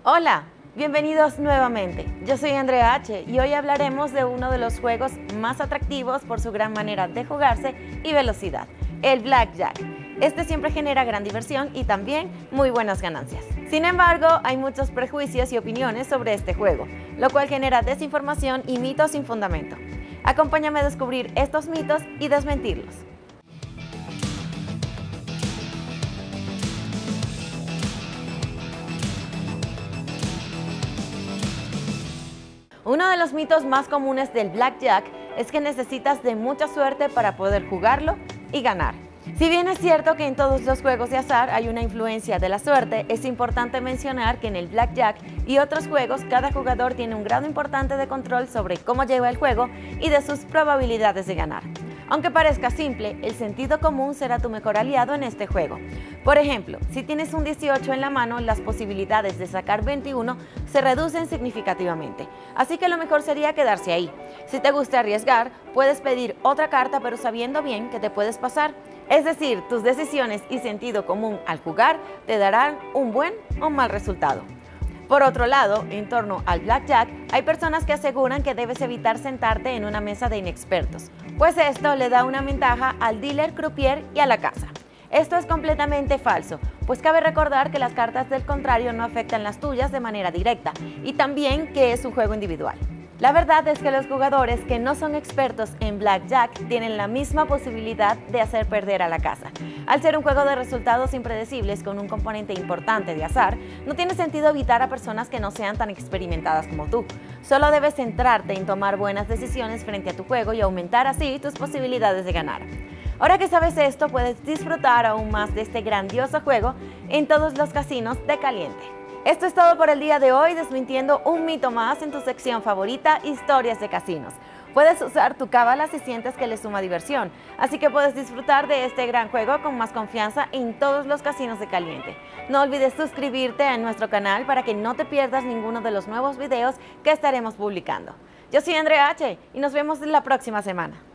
Hola, bienvenidos nuevamente. Yo soy Andrea H. y hoy hablaremos de uno de los juegos más atractivos por su gran manera de jugarse y velocidad, el Blackjack. Este siempre genera gran diversión y también muy buenas ganancias. Sin embargo, hay muchos prejuicios y opiniones sobre este juego, lo cual genera desinformación y mitos sin fundamento. Acompáñame a descubrir estos mitos y desmentirlos. Uno de los mitos más comunes del Blackjack es que necesitas de mucha suerte para poder jugarlo y ganar. Si bien es cierto que en todos los juegos de azar hay una influencia de la suerte, es importante mencionar que en el Blackjack y otros juegos cada jugador tiene un grado importante de control sobre cómo lleva el juego y de sus probabilidades de ganar. Aunque parezca simple, el sentido común será tu mejor aliado en este juego. Por ejemplo, si tienes un 18 en la mano, las posibilidades de sacar 21 se reducen significativamente, así que lo mejor sería quedarse ahí. Si te gusta arriesgar, puedes pedir otra carta pero sabiendo bien que te puedes pasar. Es decir, tus decisiones y sentido común al jugar te darán un buen o mal resultado. Por otro lado, en torno al Blackjack, hay personas que aseguran que debes evitar sentarte en una mesa de inexpertos, pues esto le da una ventaja al dealer, croupier y a la casa. Esto es completamente falso, pues cabe recordar que las cartas del contrario no afectan las tuyas de manera directa y también que es un juego individual. La verdad es que los jugadores que no son expertos en Blackjack tienen la misma posibilidad de hacer perder a la casa. Al ser un juego de resultados impredecibles con un componente importante de azar, no tiene sentido evitar a personas que no sean tan experimentadas como tú. Solo debes centrarte en tomar buenas decisiones frente a tu juego y aumentar así tus posibilidades de ganar. Ahora que sabes esto, puedes disfrutar aún más de este grandioso juego en todos los casinos de Caliente. Esto es todo por el día de hoy, desmintiendo un mito más en tu sección favorita, Historias de Casinos. Puedes usar tu cábala si sientes que le suma diversión, así que puedes disfrutar de este gran juego con más confianza en todos los casinos de Caliente. No olvides suscribirte a nuestro canal para que no te pierdas ninguno de los nuevos videos que estaremos publicando. Yo soy Andrea H. y nos vemos la próxima semana.